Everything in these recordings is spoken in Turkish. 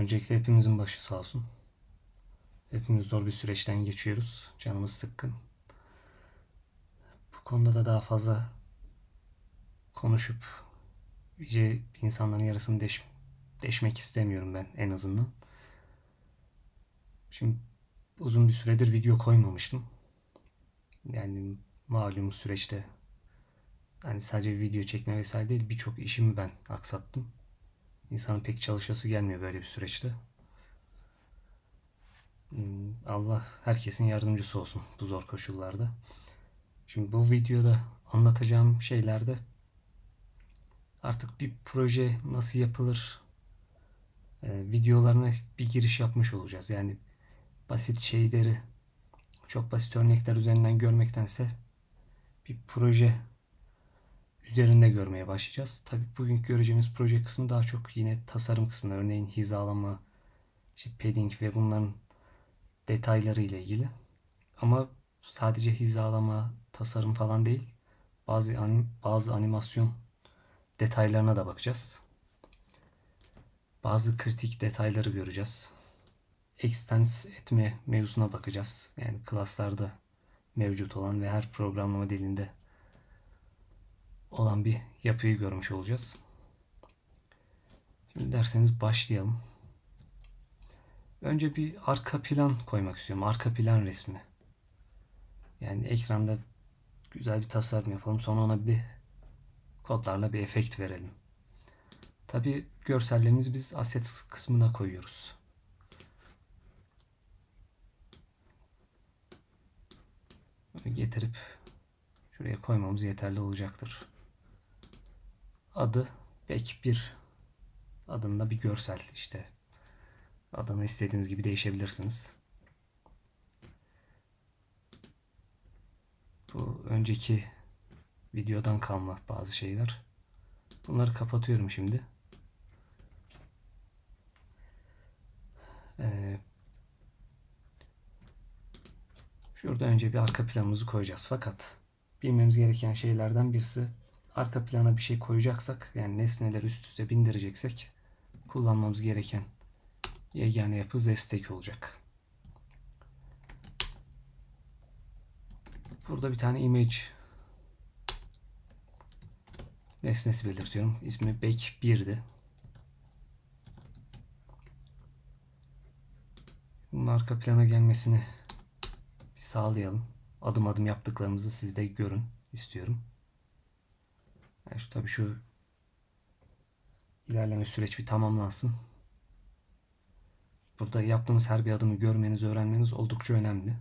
Öncelikle hepimizin başı sağ olsun. Hepimiz zor bir süreçten geçiyoruz. Canımız sıkkın. Bu konuda da daha fazla konuşup iyice insanların yarasını deşmek istemiyorum ben en azından. Şimdi uzun bir süredir video koymamıştım. Yani malum süreçte hani sadece video çekme vesaire değil, birçok işimi ben aksattım. İnsanın pek çalışası gelmiyor böyle bir süreçte. Allah herkesin yardımcısı olsun bu zor koşullarda. Şimdi bu videoda anlatacağım şeylerde artık bir proje nasıl yapılır videolarına bir giriş yapmış olacağız. Yani basit şeyleri çok basit örnekler üzerinden görmektense bir proje üzerinde görmeye başlayacağız. Tabii bugünkü göreceğimiz proje kısmı daha çok yine tasarım kısmında. Örneğin hizalama, işte padding ve bunların detayları ile ilgili. Ama sadece hizalama, tasarım falan değil. Bazı animasyon detaylarına da bakacağız. Bazı kritik detayları göreceğiz. Extends etme mevzusuna bakacağız. Yani class'larda mevcut olan ve her programlama dilinde olan bir yapıyı görmüş olacağız. Şimdi derseniz başlayalım. Önce bir arka plan koymak istiyorum. Arka plan resmi. Yani ekranda güzel bir tasarım yapalım. Sonra ona bir kodlarla bir efekt verelim. Tabi görsellerimizi biz assets kısmına koyuyoruz. Getirip şuraya koymamız yeterli olacaktır. Adı back 1 adında bir görsel, işte adını istediğiniz gibi değişebilirsiniz. Bu önceki videodan kalma bazı şeyler. Bunları kapatıyorum şimdi. Şurada önce bir arka planımızı koyacağız. Fakat bilmemiz gereken şeylerden birisi, arka plana bir şey koyacaksak, yani nesneleri üst üste bindireceksek kullanmamız gereken yegane yapı zestek olacak. Burada bir tane image nesnesi belirtiyorum. İsmi back 1'di. Bunun arka plana gelmesini bir sağlayalım. Adım adım yaptıklarımızı siz de görün istiyorum. Yani tabii şu ilerleme süreç bir tamamlansın. Burada yaptığımız her bir adımı görmeniz, öğrenmeniz oldukça önemli.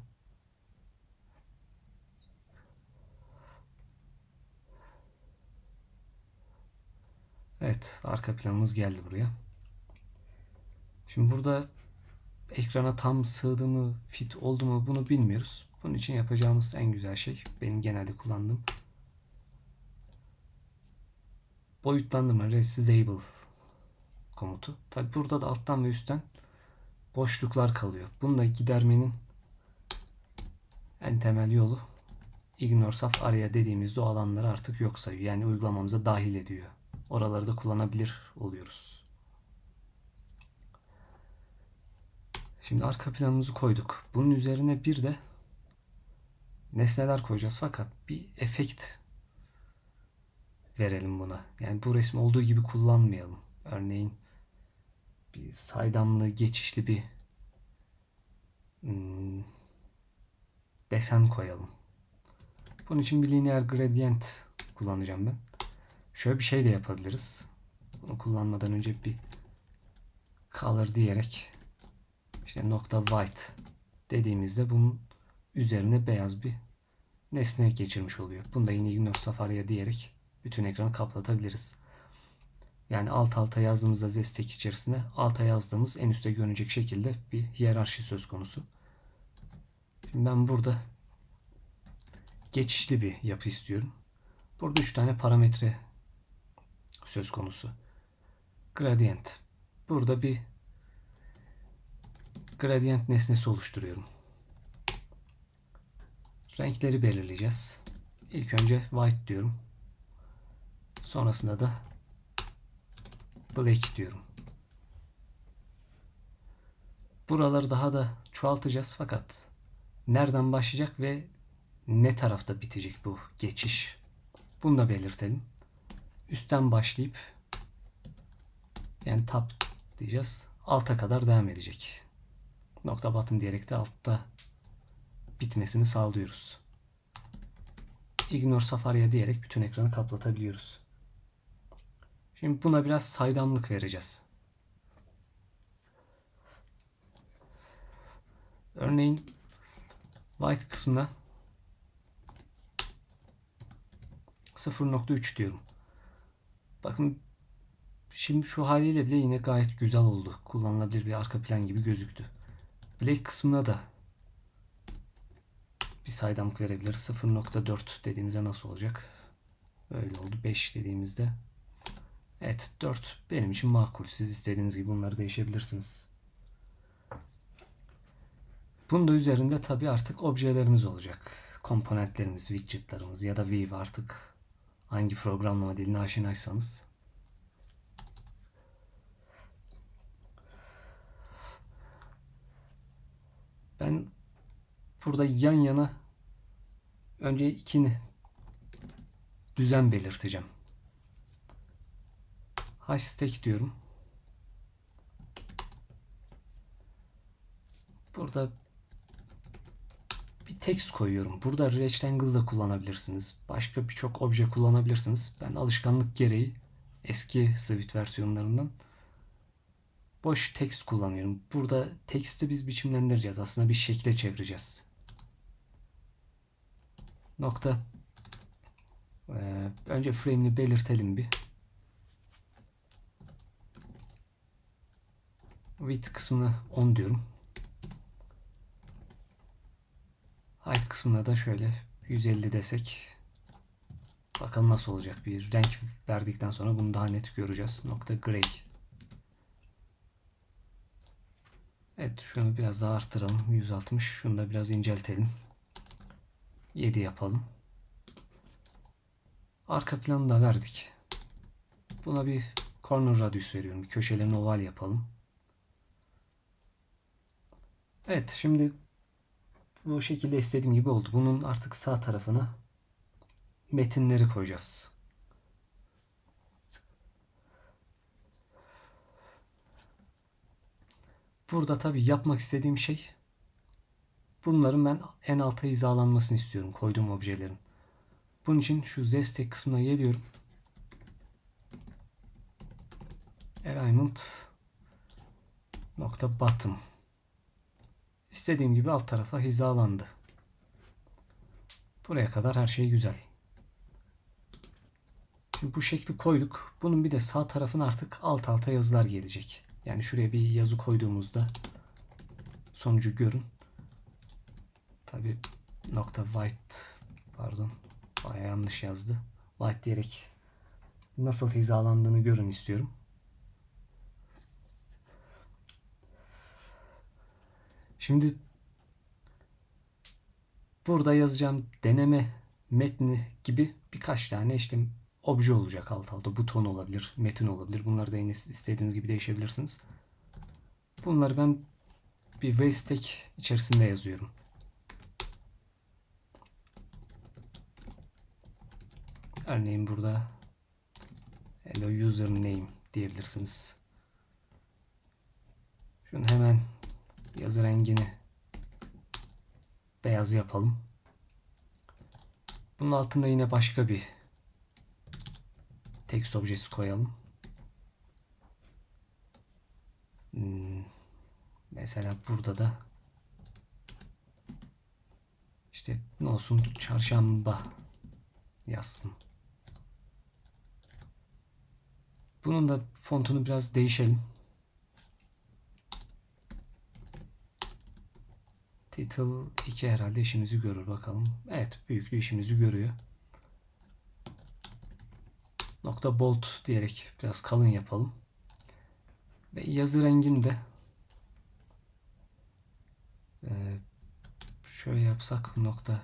Evet, arka planımız geldi buraya. Şimdi burada ekrana tam sığdı mı, fit oldu mu bunu bilmiyoruz. Bunun için yapacağımız en güzel şey, benim genelde kullandığım boyutlandırma, resizable komutu. Tabi burada da alttan ve üstten boşluklar kalıyor. Bunu da gidermenin en temel yolu ignore saf area dediğimizde o alanları artık yok sayıyor. Yani uygulamamıza dahil ediyor. Oraları da kullanabilir oluyoruz. Şimdi arka planımızı koyduk. Bunun üzerine bir de nesneler koyacağız, fakat bir efekt verelim buna. Yani bu resmi olduğu gibi kullanmayalım. Örneğin bir saydamlı, geçişli bir desen koyalım. Bunun için bir linear gradient kullanacağım ben. Şöyle bir şey de yapabiliriz. Bunu kullanmadan önce bir color diyerek işte nokta white dediğimizde bunun üzerine beyaz bir nesne geçirmiş oluyor. Bunu da yine ignore safari'ye diyerek bütün ekranı kaplatabiliriz. Yani alt alta yazdığımızda zestek içerisine alta yazdığımız en üstte görünecek şekilde bir hiyerarşi söz konusu. Şimdi ben burada geçişli bir yapı istiyorum. Burada 3 tane parametre söz konusu. Gradient. Burada bir gradient nesnesi oluşturuyorum. Renkleri belirleyeceğiz. İlk önce white diyorum. Sonrasında da black diyorum. Buraları daha da çoğaltacağız fakat nereden başlayacak ve ne tarafta bitecek bu geçiş? Bunu da belirtelim. Üstten başlayıp yani tab diyeceğiz. Alta kadar devam edecek. Nokta bottom diyerek de altta bitmesini sağlıyoruz. Ignore Safari'ye diyerek bütün ekranı kaplatabiliyoruz. Şimdi buna biraz saydamlık vereceğiz. Örneğin white kısmına 0.3 diyorum. Bakın şimdi şu haliyle bile yine gayet güzel oldu. Kullanılabilir bir arka plan gibi gözüktü. Black kısmına da bir saydamlık verebilir. 0.4 dediğimizde nasıl olacak? Öyle oldu. 5 dediğimizde. Evet, 4 benim için makul. Siz istediğiniz gibi bunları değişebilirsiniz. Bunun da üzerinde tabii artık objelerimiz olacak. Komponentlerimiz, widgetlarımız ya da Vue artık hangi programlama diline aşinaysanız. Ben burada yan yana önce ikini düzen belirteceğim. Hstack diyorum. Burada bir text koyuyorum. Burada rectangle da kullanabilirsiniz. Başka birçok obje kullanabilirsiniz. Ben alışkanlık gereği eski Swift versiyonlarından boş text kullanıyorum. Burada text'i biz biçimlendireceğiz. Aslında bir şekle çevireceğiz. Nokta. Önce frame'ini belirtelim bir. Width kısmına 10 diyorum. Height kısmına da şöyle 150 desek. Bakalım nasıl olacak. Bir renk verdikten sonra bunu daha net göreceğiz. Nokta gray. Evet, şunu biraz daha arttıralım. 160. Şunu da biraz inceltelim. 7 yapalım. Arka planı da verdik. Buna bir corner radius veriyorum. Köşelerini oval yapalım. Evet, şimdi bu şekilde istediğim gibi oldu. Bunun artık sağ tarafına metinleri koyacağız. Burada tabii yapmak istediğim şey, bunların ben en alta hizalanmasını istiyorum koyduğum objelerin. Bunun için şu Z-Stack kısmına geliyorum. Alignment nokta bottom. İstediğim gibi alt tarafa hizalandı. Buraya kadar her şey güzel. Şimdi bu şekli koyduk. Bunun bir de sağ tarafına artık alt alta yazılar gelecek. Yani şuraya bir yazı koyduğumuzda sonucu görün. Tabi nokta white, pardon, bayağı yanlış yazdı. White diyerek nasıl hizalandığını görün istiyorum. Şimdi burada yazacağım deneme metni gibi birkaç tane işte obje olacak alt alta. Buton olabilir, metin olabilir. Bunları da yine istediğiniz gibi değişebilirsiniz. Bunları ben bir VStack içerisinde yazıyorum. Örneğin burada hello username diyebilirsiniz. Şunu hemen yazı rengini beyaz yapalım. Bunun altında yine başka bir text objesi koyalım. Mesela burada da işte ne olsun, çarşamba yazsın. Bunun da fontunu biraz değişelim. Title 2 herhalde işimizi görür, bakalım. Evet, büyüklüğü işimizi görüyor. Nokta bold diyerek biraz kalın yapalım. Ve yazı rengini de şöyle yapsak, nokta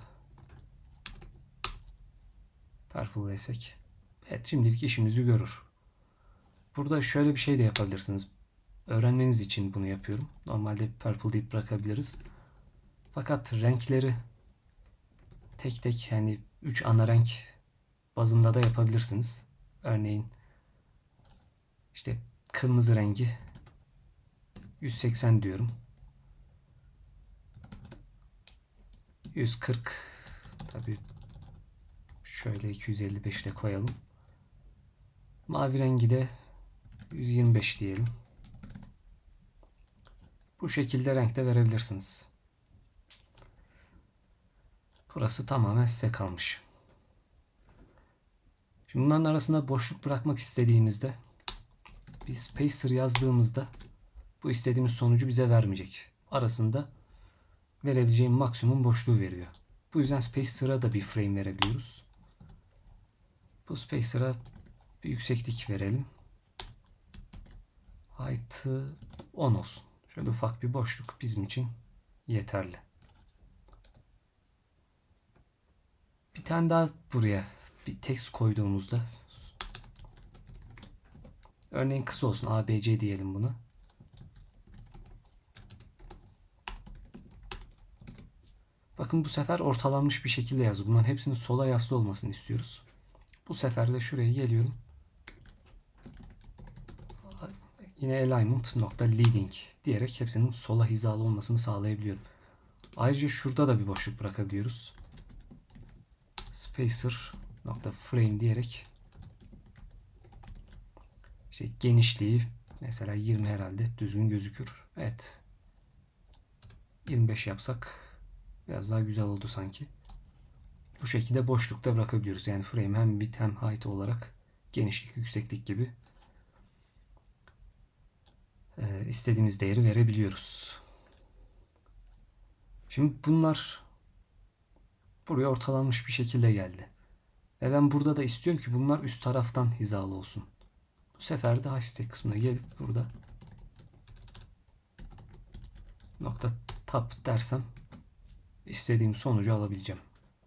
purple desek. Evet, şimdilik işimizi görür. Burada şöyle bir şey de yapabilirsiniz. öğrenmeniz için bunu yapıyorum. Normalde purple deyip bırakabiliriz. Fakat renkleri tek tek, yani 3 ana renk bazında da yapabilirsiniz. Örneğin işte kırmızı rengi 180 diyorum. 140, tabii şöyle 255 de koyalım. Mavi rengi de 125 diyelim. Bu şekilde renk de verebilirsiniz. Burası tamamen size kalmış. Şimdi bunların arasında boşluk bırakmak istediğimizde bir spacer yazdığımızda bu istediğimiz sonucu bize vermeyecek. Arasında verebileceğim maksimum boşluğu veriyor. Bu yüzden spacer'a da bir frame verebiliyoruz. Bu spacer'a bir yükseklik verelim. Height'ı 10 olsun. Şöyle ufak bir boşluk bizim için yeterli. Bir tane daha buraya bir text koyduğumuzda, örneğin kısa olsun, ABC diyelim buna. Bakın bu sefer ortalanmış bir şekilde yazıyor. Bunların hepsinin sola yaslı olmasını istiyoruz. Bu sefer de şuraya geliyorum. Yine alignment nokta leading diyerek hepsinin sola hizalı olmasını sağlayabiliyorum. Ayrıca şurada da bir boşluk bırakabiliyoruz. Spacer nokta frame diyerek işte genişliği mesela 20 herhalde düzgün gözükür. Evet. 25 yapsak biraz daha güzel oldu sanki. Bu şekilde boşlukta bırakabiliyoruz. Yani frame hem width hem height olarak genişlik, yükseklik gibi istediğimiz değeri verebiliyoruz. Şimdi bunlar buraya ortalanmış bir şekilde geldi. Ve ben burada da istiyorum ki bunlar üst taraftan hizalı olsun. Bu sefer de hashtag kısmına gelip burada nokta top dersem istediğim sonucu alabileceğim.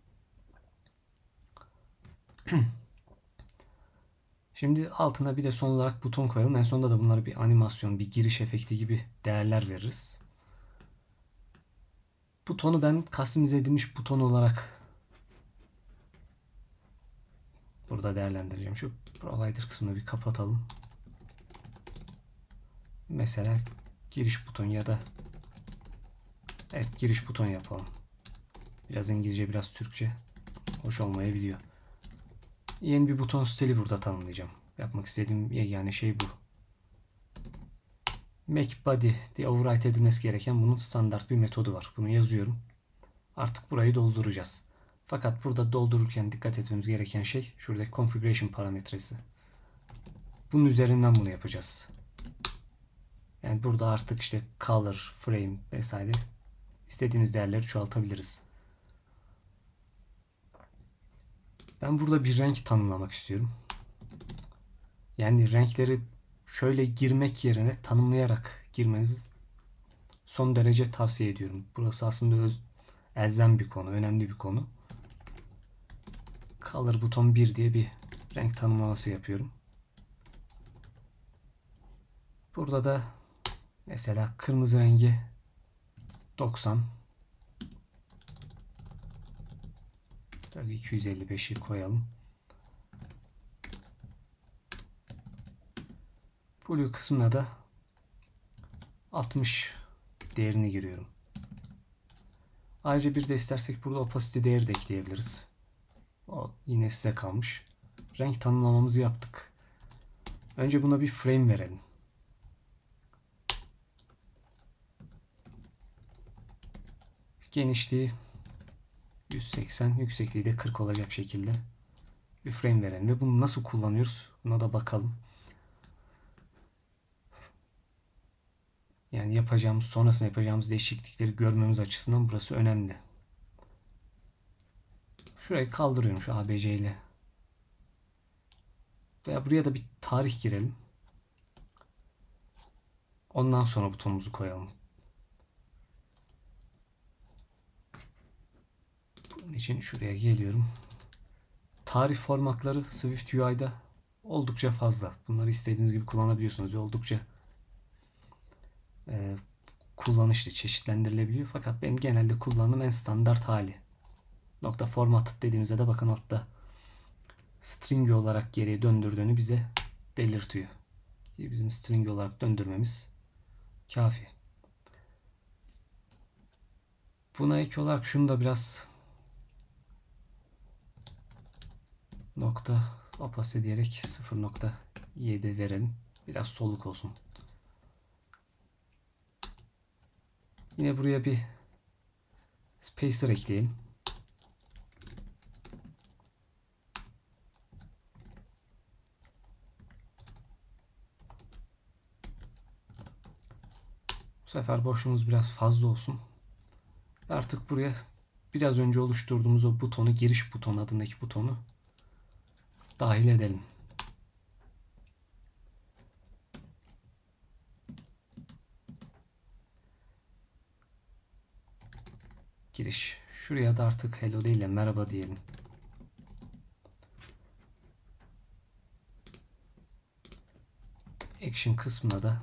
Şimdi altına bir de son olarak buton koyalım. En sonunda da bunlara bir animasyon, bir giriş efekti gibi değerler veririz. Butonu ben customize edilmiş buton olarak burada değerlendireceğim. Şu provider kısmını bir kapatalım. Mesela giriş buton ya da evet, giriş buton yapalım. Biraz İngilizce, biraz Türkçe hoş olmayabiliyor. Yeni bir buton stili burada tanımlayacağım. Yapmak istediğim yegane şey bu. Make body diye override edilmesi gereken bunun standart bir metodu var. Bunu yazıyorum. Artık burayı dolduracağız. Fakat burada doldururken dikkat etmemiz gereken şey şuradaki configuration parametresi. Bunun üzerinden bunu yapacağız. Yani burada artık işte color, frame vesaire istediğimiz değerleri çoğaltabiliriz. Ben burada bir renk tanımlamak istiyorum. Yani renkleri şöyle girmek yerine tanımlayarak girmenizi son derece tavsiye ediyorum. Burası aslında elzem bir konu, önemli bir konu. Color buton 1 diye bir renk tanımlaması yapıyorum. Burada da mesela kırmızı rengi 90. Tabii 255'i koyalım. Blue kısmına da 60 değerini giriyorum. Ayrıca bir de istersek burada opacity değeri de ekleyebiliriz. O yine size kalmış. Renk tanımlamamızı yaptık. Önce buna bir frame verelim. Genişliği 180, yüksekliği de 40 olacak şekilde bir frame verelim. Ve bunu nasıl kullanıyoruz? Buna da bakalım. Yani yapacağımız, sonrasında yapacağımız değişiklikleri görmemiz açısından burası önemli. Şurayı kaldırıyorum şu ABC ile. Veya buraya da bir tarih girelim. Ondan sonra butonumuzu koyalım. Bunun için şuraya geliyorum. Tarih formatları Swift UI'da oldukça fazla. Bunları istediğiniz gibi kullanabiliyorsunuz ve oldukça kullanışlı, çeşitlendirilebiliyor. Fakat benim genelde kullandığım en standart hali. Nokta formatted dediğimizde de bakın altta string olarak geriye döndürdüğünü bize belirtiyor. Bizim string olarak döndürmemiz kafi. Buna ek olarak şunu da biraz nokta opacity diyerek 0.7 verelim. Biraz soluk olsun. Yine buraya bir spacer ekleyelim. Bu sefer boşluğumuz biraz fazla olsun. Artık buraya biraz önce oluşturduğumuz o butonu, giriş butonu adındaki butonu dahil edelim. Giriş. Şuraya da artık hello değil de merhaba diyelim. Action kısmına da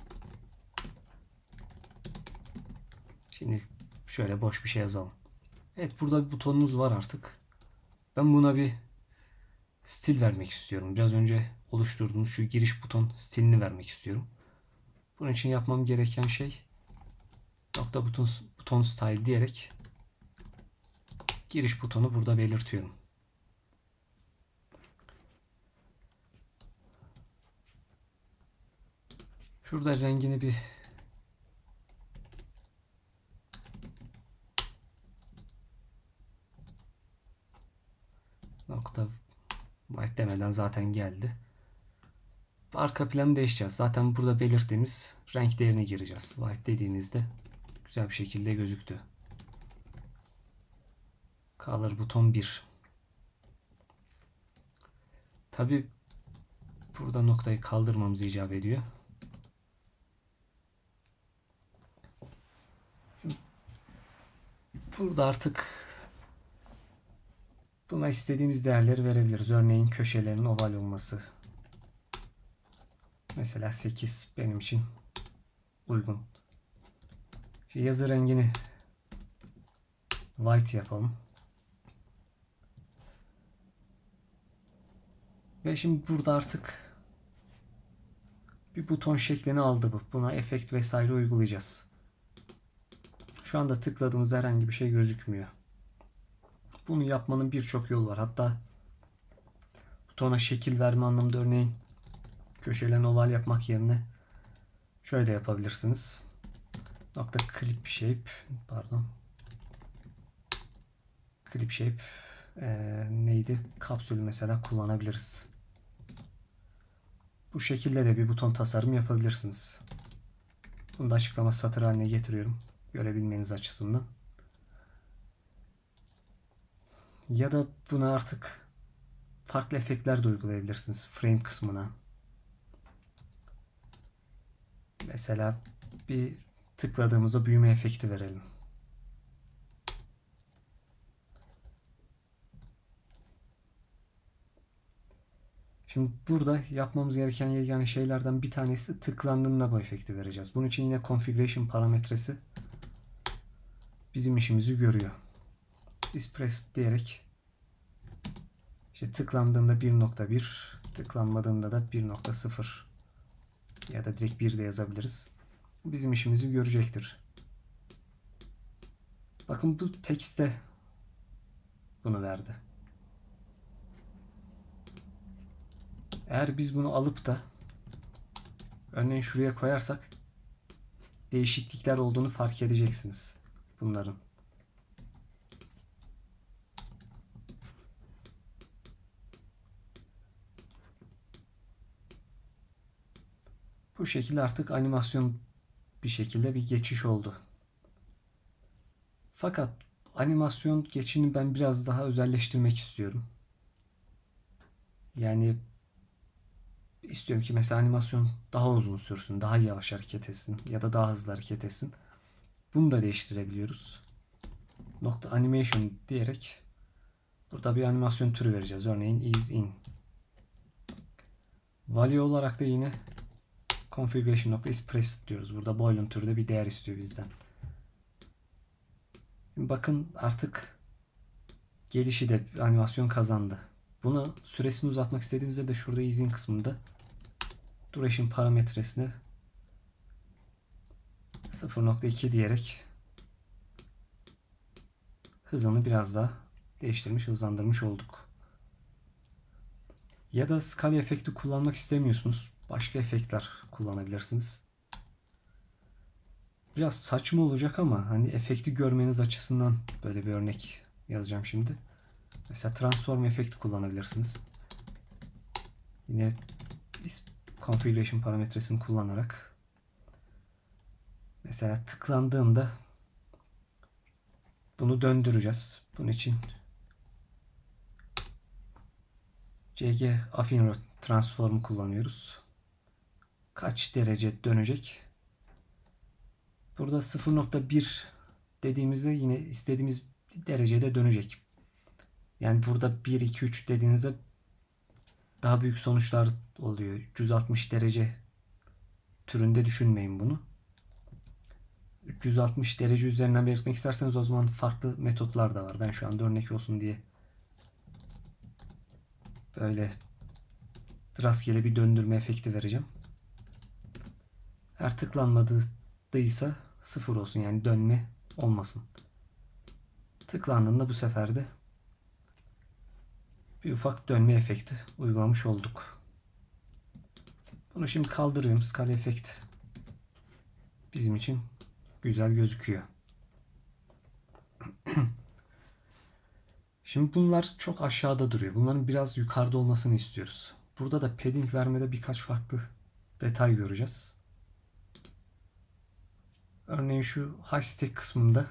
şimdi şöyle boş bir şey yazalım. Evet, burada bir butonumuz var artık. Ben buna bir stil vermek istiyorum. Biraz önce oluşturduğumuz şu giriş buton stilini vermek istiyorum. Bunun için yapmam gereken şey nokta buton style diyerek giriş butonu burada belirtiyorum. Şurada rengini bir nokta white demeden zaten geldi. Arka planı değişeceğiz. Zaten burada belirttiğimiz renk değerini gireceğiz. White dediğimizde güzel bir şekilde gözüktü. Color buton 1. Tabi burada noktayı kaldırmamız icap ediyor. Burada artık buna istediğimiz değerleri verebiliriz. Örneğin köşelerin oval olması. Mesela 8 benim için uygun. Yazı rengini white yapalım. Ve şimdi burada artık bir buton şeklini aldı bu. Buna efekt vesaire uygulayacağız. Şu anda tıkladığımız herhangi bir şey gözükmüyor. Bunu yapmanın birçok yolu var. Hatta butona şekil verme anlamında örneğin köşelerini oval yapmak yerine şöyle de yapabilirsiniz. Nokta clip shape, pardon. Clip shape neydi? Kapsülü mesela kullanabiliriz. Bu şekilde de bir buton tasarım yapabilirsiniz. Bunu da açıklama satır haline getiriyorum. Görebilmeniz açısından. Ya da buna artık farklı efektler de uygulayabilirsiniz. Frame kısmına. Mesela bir tıkladığımızda büyüme efekti verelim. Şimdi burada yapmamız gereken yegane şeylerden bir tanesi tıklandığında bu efekti vereceğiz. Bunun için yine configuration parametresi bizim işimizi görüyor. Dispressed diyerek işte tıklandığında 1.1, tıklanmadığında da 1.0 ya da direkt 1 de yazabiliriz. Bizim işimizi görecektir. Bakın bu tekste bunu verdi. Eğer biz bunu alıp da örneğin şuraya koyarsak değişiklikler olduğunu fark edeceksiniz bunların. Bu şekilde artık animasyon bir şekilde bir geçiş oldu. Fakat animasyon geçişini ben biraz daha özelleştirmek istiyorum. Yani istiyorum ki mesela animasyon daha uzun sürsün, daha yavaş hareket etsin ya da daha hızlı hareket etsin. Bunu da değiştirebiliyoruz. Nokta animation diyerek burada bir animasyon türü vereceğiz. Örneğin ease in. Value olarak da yine configuration.isPressed diyoruz. Burada boiling türde bir değer istiyor bizden. Şimdi bakın artık gelişi de animasyon kazandı. Bunu süresini uzatmak istediğimizde de şurada easing kısmında duration parametresini 0.2 diyerek hızını biraz daha değiştirmiş, hızlandırmış olduk. Ya da skala efekti kullanmak istemiyorsunuz. Başka efektler kullanabilirsiniz. Biraz saçma olacak ama hani efekti görmeniz açısından böyle bir örnek yazacağım şimdi. Mesela transform efekti kullanabilirsiniz. Yine configuration parametresini kullanarak mesela tıklandığında bunu döndüreceğiz. Bunun için CG Affine Transform'u kullanıyoruz. Kaç derece dönecek? Burada 0.1 dediğimizde yine istediğimiz derecede dönecek. Yani burada 1, 2, 3 dediğinizde daha büyük sonuçlar oluyor. 360 derece türünde düşünmeyin bunu. 360 derece üzerinden belirtmek isterseniz o zaman farklı metotlar da var. Ben şu anda örnek olsun diye böyle rastgele bir döndürme efekti vereceğim. Eğer tıklanmadıysa 0 olsun, yani dönme olmasın. Tıklandığında bu sefer de bir ufak dönme efekti uygulamış olduk. Bunu şimdi kaldırıyorum. Scale efekt bizim için güzel gözüküyor. Şimdi bunlar çok aşağıda duruyor. Bunların biraz yukarıda olmasını istiyoruz. Burada da padding vermede birkaç farklı detay göreceğiz. Örneğin şu hashtag kısmında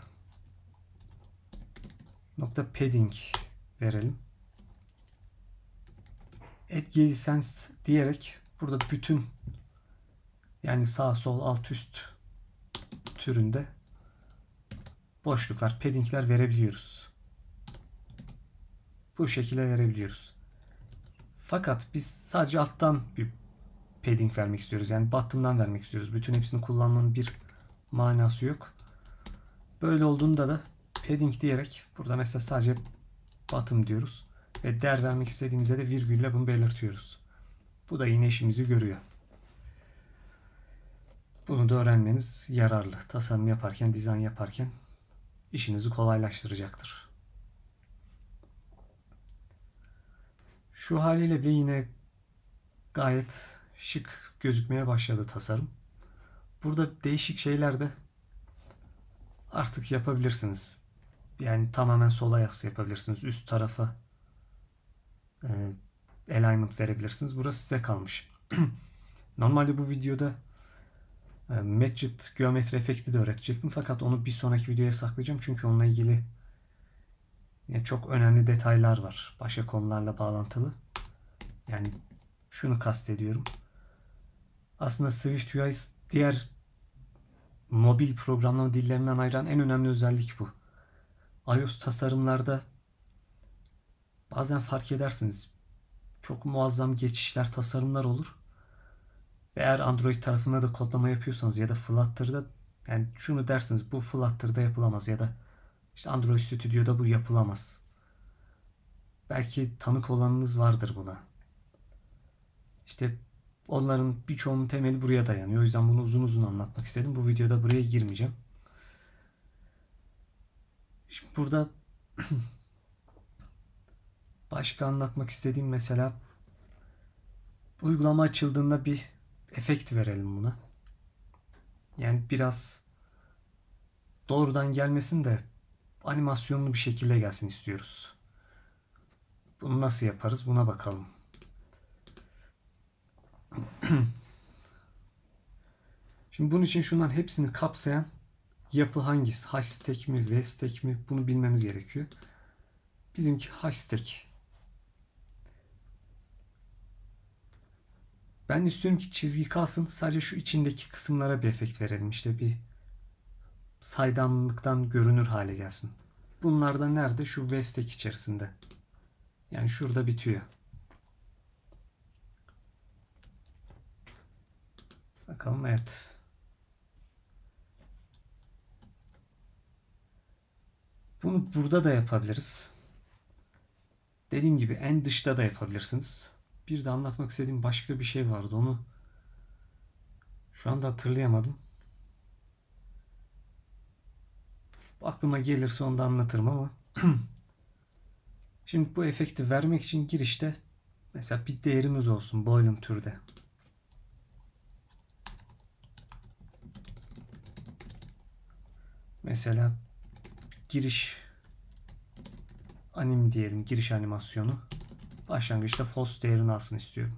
nokta padding verelim. Add gaze sense diyerek burada bütün, yani sağ sol alt üst türünde boşluklar, paddingler verebiliyoruz. Bu şekilde verebiliyoruz. Fakat biz sadece alttan bir padding vermek istiyoruz. Yani bottom'dan vermek istiyoruz. Bütün hepsini kullanmanın bir manası yok. Böyle olduğunda da padding diyerek burada mesela sadece bottom diyoruz. Ve değer vermek istediğimizde de virgülle bunu belirtiyoruz. Bu da yine işimizi görüyor. Bunu da öğrenmeniz yararlı. Tasarım yaparken, dizayn yaparken işinizi kolaylaştıracaktır. Şu haliyle bile yine gayet şık gözükmeye başladı tasarım. Burada değişik şeyler de artık yapabilirsiniz. Yani tamamen sola yas yapabilirsiniz. Üst tarafa alignment verebilirsiniz. Burası size kalmış. Normalde bu videoda Matched geometri efekti de öğretecektim. Fakat onu bir sonraki videoya saklayacağım. Çünkü onunla ilgili çok önemli detaylar var. Başka konularla bağlantılı. Yani şunu kastediyorum. Aslında SwiftUI diğer mobil programlama dillerinden ayıran en önemli özellik bu. iOS tasarımlarda bazen fark edersiniz, çok muazzam geçişler, tasarımlar olur. Ve eğer Android tarafında da kodlama yapıyorsanız ya da Flutter'da, yani şunu dersiniz, bu Flutter'da yapılamaz ya da işte Android Studio'da bu yapılamaz. Belki tanık olanınız vardır buna. İşte onların birçoğunun temeli buraya dayanıyor. O yüzden bunu uzun uzun anlatmak istedim. Bu videoda buraya girmeyeceğim. Şimdi burada başka anlatmak istediğim, mesela uygulama açıldığında bir efekt verelim buna. Yani biraz doğrudan gelmesin de animasyonlu bir şekilde gelsin istiyoruz. Bunu nasıl yaparız? Buna bakalım. Şimdi bunun için şunların hepsini kapsayan yapı hangisi? Hashtag mi? Vstack mi? Bunu bilmemiz gerekiyor. Bizimki hashtag. Ben istiyorum ki çizgi kalsın. Sadece şu içindeki kısımlara bir efekt verelim. İşte bir saydamlıktan görünür hale gelsin. Bunlar da nerede? Şu Vstack içerisinde. Yani şurada bitiyor. Bakalım, evet. Bunu burada da yapabiliriz. Dediğim gibi en dışta da yapabilirsiniz. Bir de anlatmak istediğim başka bir şey vardı. Onu şu anda hatırlayamadım. Aklıma gelirse onu da anlatırım ama şimdi bu efekti vermek için girişte mesela bir değerimiz olsun boiling türde. Mesela giriş anim diyelim, giriş animasyonu. Başlangıçta false değerini alsın istiyorum.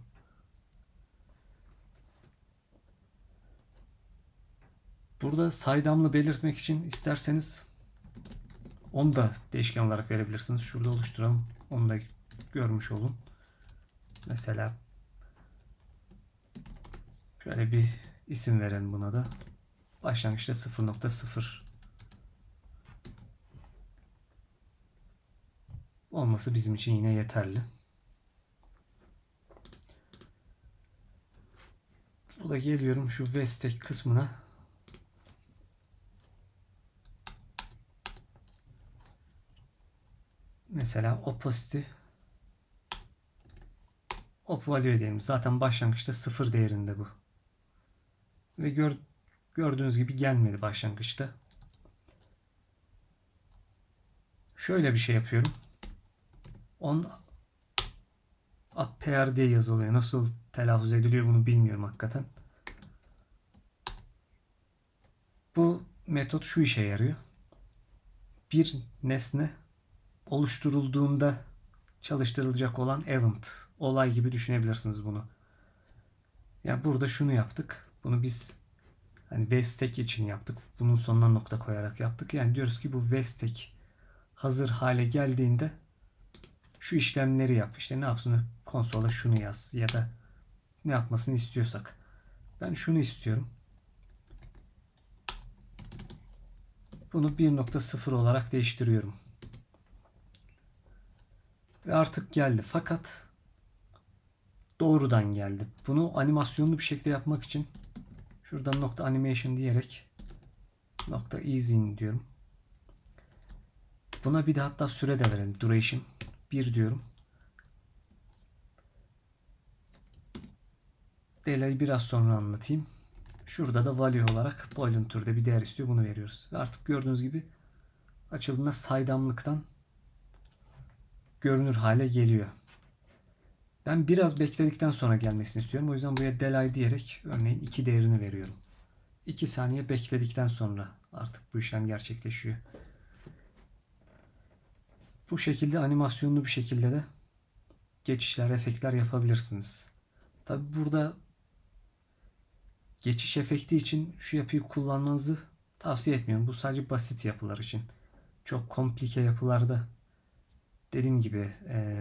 Burada saydamlı belirtmek için isterseniz onu da değişken olarak verebilirsiniz. Şurada oluşturalım. Onu da görmüş olun. Mesela şöyle bir isim verelim buna da. Başlangıçta 0.0 olması bizim için yine yeterli. Burada geliyorum şu Vestek kısmına. Mesela opacity op value diyelim. Zaten başlangıçta 0 değerinde bu. Ve gördüğünüz gibi gelmedi başlangıçta. Şöyle bir şey yapıyorum. On APR diye yazılıyor. Nasıl telaffuz ediliyor bunu bilmiyorum hakikaten. Bu metot şu işe yarıyor. Bir nesne oluşturulduğunda çalıştırılacak olan event, olay gibi düşünebilirsiniz bunu. Yani burada şunu yaptık. Bunu biz hani Vestek için yaptık. Bunun sonuna nokta koyarak yaptık. Yani diyoruz ki bu Vestek hazır hale geldiğinde şu işlemleri yap. İşte ne yapsın? Konsola şunu yaz ya da ne yapmasını istiyorsak. Ben şunu istiyorum. Bunu 1.0 olarak değiştiriyorum. Ve artık geldi. Fakat doğrudan geldi. Bunu animasyonlu bir şekilde yapmak için şuradan nokta animation diyerek nokta easing diyorum. Buna bir de hatta süre de verelim. Duration 1 diyorum. Delay'ı biraz sonra anlatayım. Şurada da value olarak boolean türde bir değer istiyor. Bunu veriyoruz. Ve artık gördüğünüz gibi açıldığında saydamlıktan görünür hale geliyor. Ben biraz bekledikten sonra gelmesini istiyorum. O yüzden buraya delay diyerek örneğin 2 değerini veriyorum. 2 saniye bekledikten sonra artık bu işlem gerçekleşiyor. Bu şekilde animasyonlu bir şekilde de geçişler, efektler yapabilirsiniz. Tabi burada geçiş efekti için şu yapıyı kullanmanızı tavsiye etmiyorum. Bu sadece basit yapılar için. Çok komplike yapılarda dediğim gibi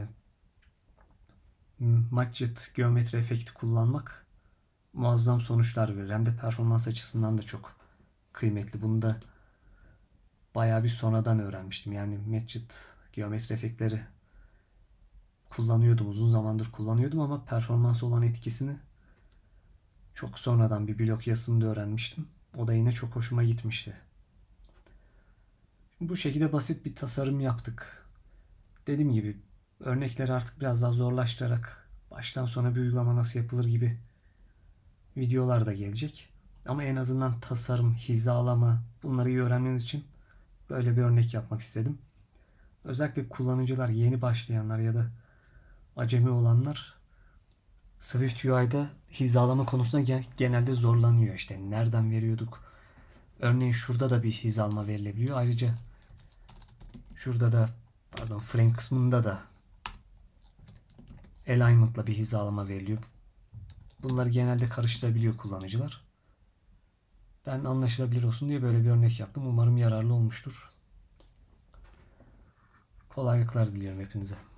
Magit geometri efekti kullanmak muazzam sonuçlar verir. Hem de performans açısından da çok kıymetli. Bunu da bayağı bir sonradan öğrenmiştim. Yani Magit geometri efektleri kullanıyordum. Uzun zamandır kullanıyordum ama performans olan etkisini çok sonradan bir blok yazısında öğrenmiştim. O da yine çok hoşuma gitmişti. Bu şekilde basit bir tasarım yaptık. Dediğim gibi örnekleri artık biraz daha zorlaştırarak baştan sona bir uygulama nasıl yapılır gibi videolar da gelecek. Ama en azından tasarım, hizalama bunları iyi öğrenmeniz için böyle bir örnek yapmak istedim. Özellikle kullanıcılar, yeni başlayanlar ya da acemi olanlar Swift UI'da hizalama konusunda genelde zorlanıyor. İşte nereden veriyorduk? Örneğin şurada da bir hizalama verilebiliyor. Ayrıca şurada da frame kısmında da alignment'la bir hizalama veriliyor. Bunları genelde karıştırabiliyor kullanıcılar. Ben anlaşılabilir olsun diye böyle bir örnek yaptım. Umarım yararlı olmuştur. Kolaylıklar diliyorum hepinize.